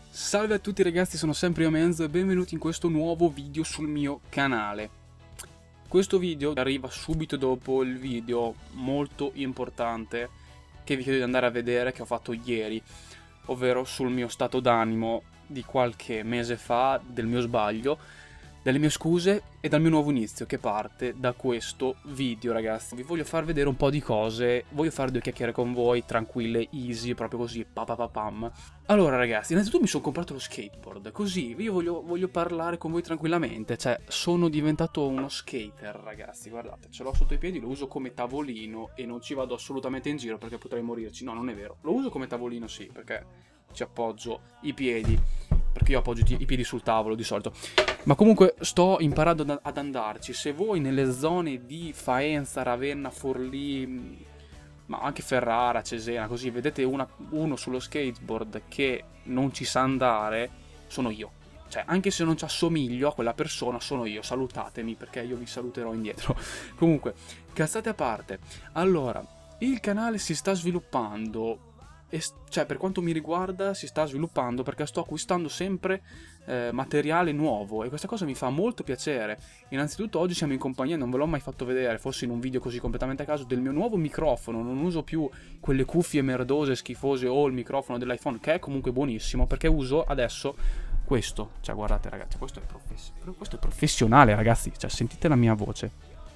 Salve a tutti ragazzi, sono sempre io Menzo e benvenuti in questo nuovo video sul mio canale. Questo video arriva subito dopo il video molto importante che vi chiedo di andare a vedere, che ho fatto ieri, ovvero sul mio stato d'animo di qualche mese fa, del mio sbaglio, delle mie scuse e dal mio nuovo inizio che parte da questo video, ragazzi. Vi voglio far vedere un po' di cose, voglio fare due chiacchiere con voi, tranquille, easy, proprio così, papapapam. Allora ragazzi, innanzitutto mi sono comprato lo skateboard, così io voglio parlare con voi tranquillamente, cioè sono diventato uno skater ragazzi, guardate, ce l'ho sotto i piedi, lo uso come tavolino e non ci vado assolutamente in giro perché potrei morirci, no non è vero, lo uso come tavolino sì, perché ci appoggio i piedi, perché io appoggio i piedi sul tavolo di solito. Ma comunque sto imparando ad andarci. Se voi nelle zone di Faenza, Ravenna, Forlì, ma anche Ferrara, Cesena, così vedete uno sullo skateboard che non ci sa andare, sono io. Cioè, anche se non ci assomiglio a quella persona, sono io. Salutatemi perché io vi saluterò indietro. Comunque, cazzate a parte. Allora, il canale si sta sviluppando. Cioè, per quanto mi riguarda si sta sviluppando perché sto acquistando sempre materiale nuovo e questa cosa mi fa molto piacere. Innanzitutto oggi siamo in compagnia, non ve l'ho mai fatto vedere, forse in un video così completamente a caso, del mio nuovo microfono. Non uso più quelle cuffie merdose, schifose o il microfono dell'iPhone, che è comunque buonissimo, perché uso adesso questo. Cioè guardate ragazzi, questo è professionale ragazzi, cioè sentite la mia voce,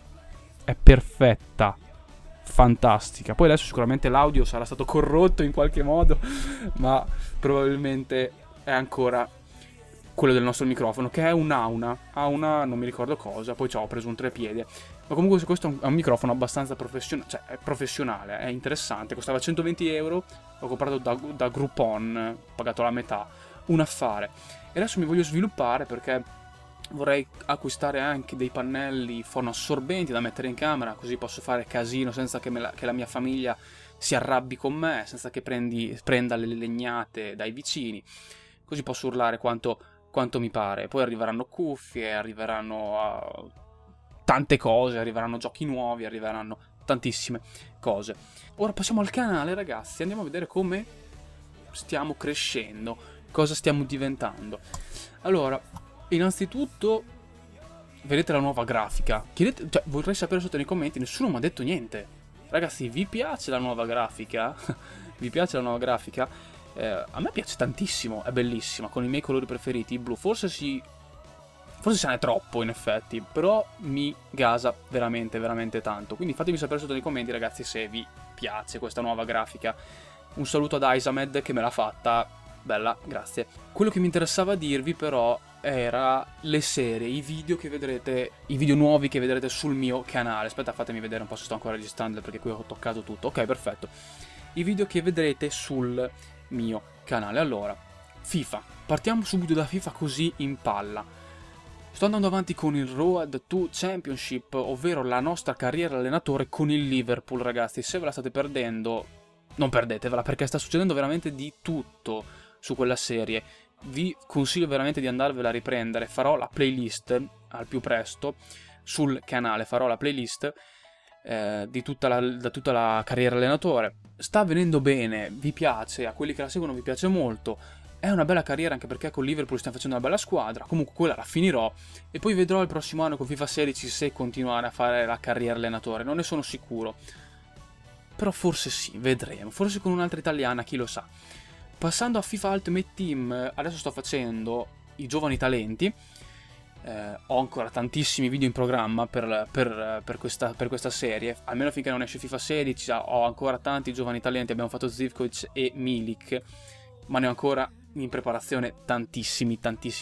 è perfetta, fantastica. Poi adesso sicuramente l'audio sarà stato corrotto in qualche modo, ma probabilmente è ancora quello del nostro microfono, che è un Auna non mi ricordo cosa, poi ho preso un trepiede, ma comunque questo è un microfono abbastanza professionale, cioè è professionale, è interessante, costava 120 euro, l'ho comprato da Groupon, pagato la metà, un affare. E adesso mi voglio sviluppare perché vorrei acquistare anche dei pannelli fonoassorbenti da mettere in camera, così posso fare casino senza che la mia famiglia si arrabbi con me, senza che prenda le legnate dai vicini, così posso urlare quanto mi pare. Poi arriveranno cuffie, arriveranno tante cose, arriveranno giochi nuovi, arriveranno tantissime cose. Ora passiamo al canale ragazzi, andiamo a vedere come stiamo crescendo, cosa stiamo diventando. Allora, innanzitutto vedete la nuova grafica. Vorrei sapere sotto nei commenti, nessuno mi ha detto niente. Ragazzi, vi piace la nuova grafica? Vi piace la nuova grafica? A me piace tantissimo, è bellissima, con i miei colori preferiti, il blu. Forse se ne è troppo in effetti, però mi gasa veramente, veramente tanto. Quindi fatemi sapere sotto nei commenti ragazzi se vi piace questa nuova grafica. Un saluto ad Isamed che me l'ha fatta, bella, grazie. Quello che mi interessava dirvi però era le serie, i video che vedrete, i video nuovi che vedrete sul mio canale. Aspetta, fatemi vedere un po' se sto ancora registrando perché qui ho toccato tutto. Ok, perfetto. I video che vedrete sul mio canale. Allora, FIFA. Partiamo subito da FIFA così in palla. Sto andando avanti con il Road to Championship, ovvero la nostra carriera allenatore con il Liverpool, ragazzi. Se ve la state perdendo, non perdetevela perché sta succedendo veramente di tutto su quella serie. Vi consiglio veramente di andarvela a riprendere. Farò la playlist al più presto sul canale, farò la playlist da tutta la carriera allenatore. Sta venendo bene, vi piace, a quelli che la seguono vi piace molto. È una bella carriera anche perché con Liverpool stiamo facendo una bella squadra. Comunque quella la finirò e poi vedrò il prossimo anno con FIFA 16 se continuare a fare la carriera allenatore. Non ne sono sicuro, però forse sì, vedremo. Forse con un'altra italiana, chi lo sa. Passando a FIFA Ultimate Team, adesso sto facendo i giovani talenti. Ho ancora tantissimi video in programma per questa serie, almeno finché non esce FIFA 16. Ho ancora tanti giovani talenti, abbiamo fatto Zivkovic e Milik, ma ne ho ancora in preparazione tantissimi.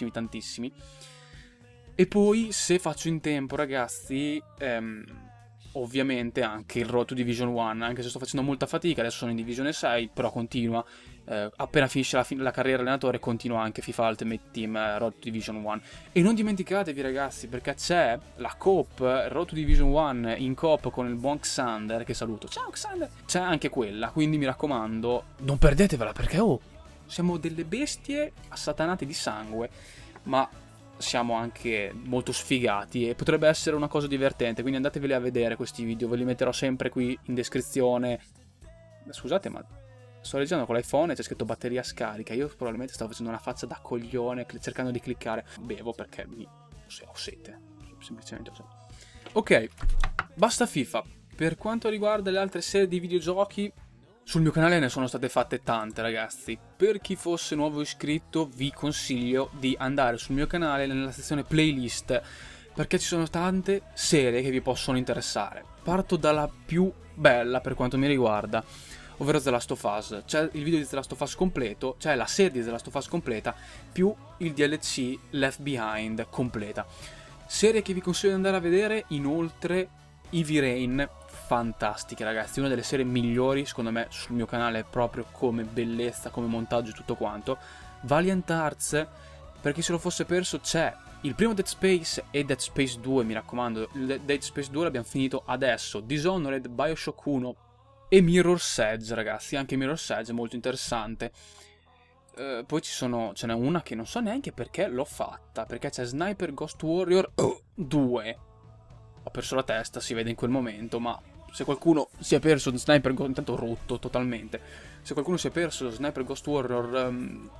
E poi, se faccio in tempo ragazzi, ovviamente anche il Road to Division 1, anche se sto facendo molta fatica, adesso sono in Divisione 6, però continua. Appena finisce la carriera allenatore continua anche FIFA Ultimate Team Road to Division 1. E non dimenticatevi ragazzi, perché c'è la Coop Road to Division 1 in coop con il buon Xander, che saluto, ciao Xander, c'è anche quella, quindi mi raccomando non perdetevela perché siamo delle bestie assatanate di sangue, ma siamo anche molto sfigati e potrebbe essere una cosa divertente, quindi andateveli a vedere questi video, ve li metterò sempre qui in descrizione. Scusate, ma sto leggendo con l'iPhone e c'è scritto batteria scarica. Io probabilmente stavo facendo una faccia da coglione cercando di cliccare. Bevo perché ho sete. Semplicemente ho sete. Ok, basta FIFA. Per quanto riguarda le altre serie di videogiochi, sul mio canale ne sono state fatte tante, ragazzi. Per chi fosse nuovo iscritto vi consiglio di andare sul mio canale nella sezione playlist, perché ci sono tante serie che vi possono interessare. Parto dalla più bella per quanto mi riguarda, ovvero The Last of Us. C'è il video di The Last of Us completo, c'è la serie di The Last of Us completa, più il DLC Left Behind completa. Serie che vi consiglio di andare a vedere, inoltre Heavy Rain, fantastiche ragazzi, una delle serie migliori secondo me sul mio canale, proprio come bellezza, come montaggio e tutto quanto. Valiant Arts, per chi se lo fosse perso, c'è il primo Dead Space e Dead Space 2, mi raccomando. Dead Space 2 l'abbiamo finito adesso. Dishonored, Bioshock 1 e Mirror's Edge, ragazzi. Anche Mirror's Edge è molto interessante. Poi ce n'è una che non so neanche perché l'ho fatta, perché c'è Sniper Ghost Warrior 2. Ho perso la testa, si vede in quel momento, ma se qualcuno si è perso Sniper Ghost... intanto rotto totalmente. Se qualcuno si è perso Sniper Ghost Warrior...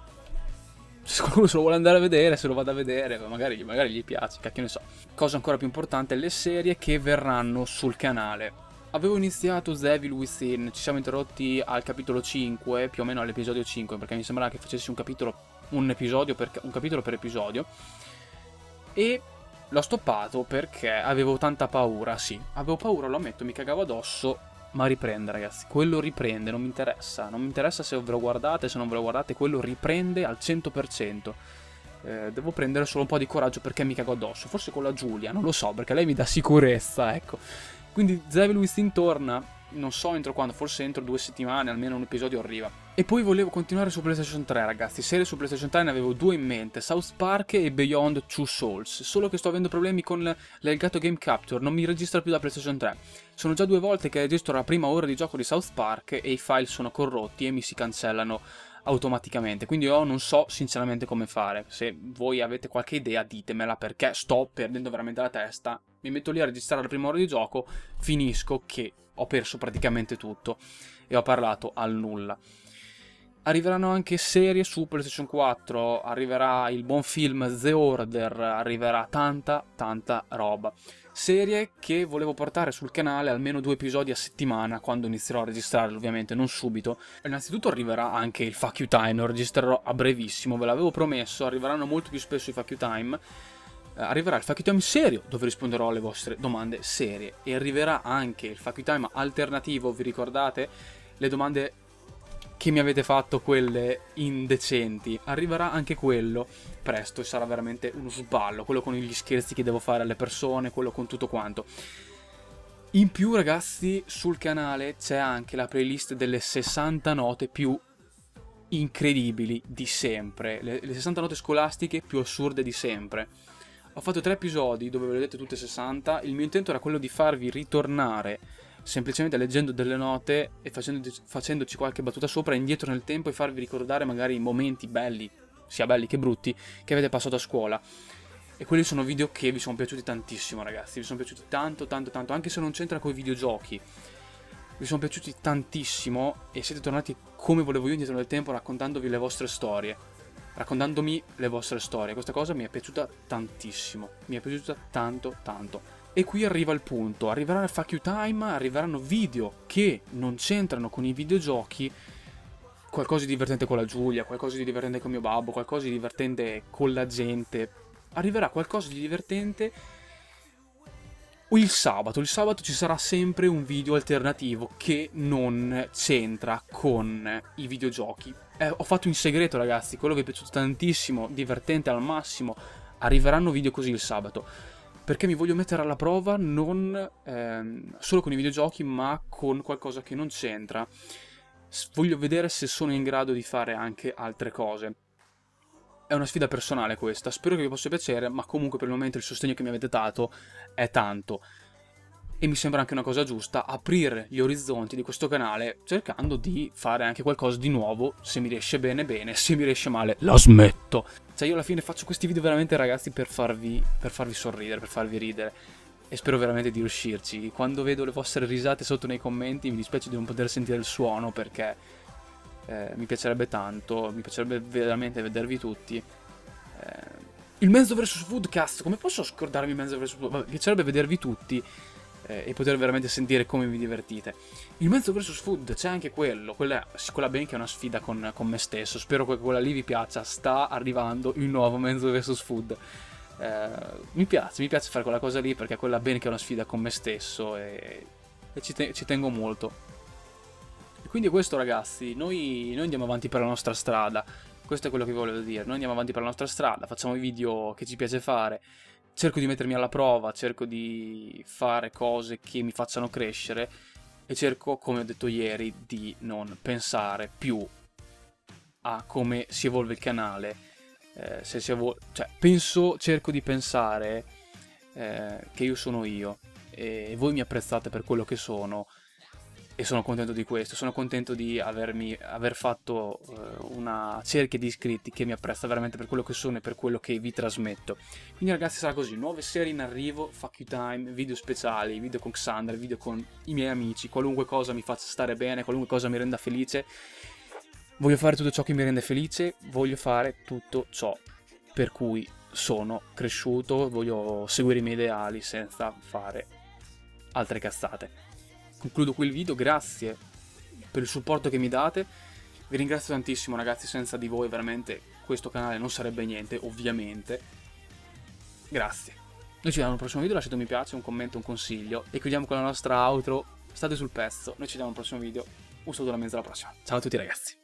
se qualcuno se lo vuole andare a vedere, se lo vada a vedere, magari gli piace, cacchio ne so. Cosa ancora più importante, le serie che verranno sul canale. Avevo iniziato The Evil Within, ci siamo interrotti al capitolo 5, più o meno all'episodio 5, perché mi sembrava che facessi un capitolo per episodio. E l'ho stoppato perché avevo tanta paura, sì. Avevo paura, lo ammetto, mi cagavo addosso, ma riprende, ragazzi. Quello riprende, non mi interessa. Non mi interessa se ve lo guardate, se non ve lo guardate, quello riprende al 100%. Devo prendere solo un po' di coraggio perché mi cago addosso. Forse con la Giulia, non lo so, perché lei mi dà sicurezza, ecco. Quindi The Evil Within torna, non so entro quando, forse entro 2 settimane, almeno un episodio arriva. E poi volevo continuare su PlayStation 3, ragazzi. Serie su PlayStation 3 ne avevo 2 in mente, South Park e Beyond Two Souls. Solo che sto avendo problemi con l'Elgato Game Capture, non mi registra più da PlayStation 3. Sono già 2 volte che registro la prima ora di gioco di South Park e i file sono corrotti e mi si cancellano automaticamente. Quindi io non so sinceramente come fare. Se voi avete qualche idea ditemela, perché sto perdendo veramente la testa. Mi metto lì a registrare la prima ora di gioco, finisco che ho perso praticamente tutto e ho parlato al nulla. Arriveranno anche serie su PlayStation 4, arriverà il buon film The Order, arriverà tanta roba. Serie che volevo portare sul canale almeno 2 episodi a settimana quando inizierò a registrarlo, ovviamente non subito. Innanzitutto arriverà anche il Fuck You Time, lo registrerò a brevissimo, ve l'avevo promesso, arriveranno molto più spesso i Fuck You Time. Arriverà il Fuck You Time serio, dove risponderò alle vostre domande serie. E arriverà anche il Fuck You Time alternativo, vi ricordate? Le domande che mi avete fatto, quelle indecenti. Arriverà anche quello presto e sarà veramente uno sballo. Quello con gli scherzi che devo fare alle persone, quello con tutto quanto. In più, ragazzi, sul canale c'è anche la playlist delle 60 note più incredibili di sempre. Le 60 note scolastiche più assurde di sempre. Ho fatto 3 episodi dove ve le ho dette tutte 60. Il mio intento era quello di farvi ritornare semplicemente leggendo delle note e facendoci qualche battuta sopra indietro nel tempo e farvi ricordare magari i momenti belli, sia belli che brutti, che avete passato a scuola. E quelli sono video che vi sono piaciuti tantissimo, ragazzi. Vi sono piaciuti tanto, anche se non c'entra con i videogiochi. Vi sono piaciuti tantissimo e siete tornati come volevo io indietro nel tempo, raccontandovi le vostre storie. Raccontandomi le vostre storie. Questa cosa mi è piaciuta tantissimo. Mi è piaciuta tanto. E qui arriva il punto. Arriverà il Fuck You Time, arriveranno video che non c'entrano con i videogiochi. Qualcosa di divertente con la Giulia, qualcosa di divertente con mio babbo, qualcosa di divertente con la gente. Arriverà qualcosa di divertente il sabato. Il sabato ci sarà sempre un video alternativo che non c'entra con i videogiochi. Ho fatto in segreto, ragazzi, quello vi è piaciuto tantissimo, divertente al massimo. Arriveranno video così il sabato, perché mi voglio mettere alla prova non solo con i videogiochi, ma con qualcosa che non c'entra. Voglio vedere se sono in grado di fare anche altre cose. È una sfida personale questa, spero che vi possa piacere, ma comunque per il momento il sostegno che mi avete dato è tanto. E mi sembra anche una cosa giusta aprire gli orizzonti di questo canale cercando di fare anche qualcosa di nuovo. Se mi riesce bene, bene, se mi riesce male, la smetto. Cioè io alla fine faccio questi video veramente, ragazzi, per farvi sorridere, per farvi ridere. E spero veramente di riuscirci. Quando vedo le vostre risate sotto nei commenti mi dispiace di non poter sentire il suono perché mi piacerebbe tanto, mi piacerebbe veramente vedervi tutti. Il Menzo vs Foodcast, come posso scordarmi il Menzo vs Food? Mi piacerebbe vedervi tutti e poter veramente sentire come vi divertite. Il Menzo vs Food, c'è anche quello, quella ben che è una sfida con me stesso, spero che quella lì vi piaccia, sta arrivando il nuovo Menzo vs Food. Mi piace fare quella cosa lì perché quella ben che è una sfida con me stesso e ci tengo molto. E quindi questo, ragazzi, noi andiamo avanti per la nostra strada. Questo è quello che volevo dire. Noi andiamo avanti per la nostra strada, facciamo i video che ci piace fare, cerco di mettermi alla prova, cerco di fare cose che mi facciano crescere e cerco, come ho detto ieri, di non pensare più a come si evolve il canale. Cerco di pensare che io sono io e voi mi apprezzate per quello che sono. E sono contento di questo, sono contento di aver fatto una cerchia di iscritti che mi apprezza veramente per quello che sono e per quello che vi trasmetto. Quindi, ragazzi, sarà così, nuove serie in arrivo, Fuck You Time, video speciali, video con Xander, video con i miei amici, qualunque cosa mi faccia stare bene, qualunque cosa mi renda felice. Voglio fare tutto ciò che mi rende felice, voglio fare tutto ciò per cui sono cresciuto, voglio seguire i miei ideali senza fare altre cazzate. Concludo qui il video, grazie per il supporto che mi date, vi ringrazio tantissimo, ragazzi, senza di voi veramente questo canale non sarebbe niente, ovviamente. Grazie. Noi ci vediamo al prossimo video, lasciate un mi piace, un commento, un consiglio e chiudiamo con la nostra outro, state sul pezzo, noi ci vediamo al prossimo video, un saluto da Menzo, alla prossima, ciao a tutti, ragazzi.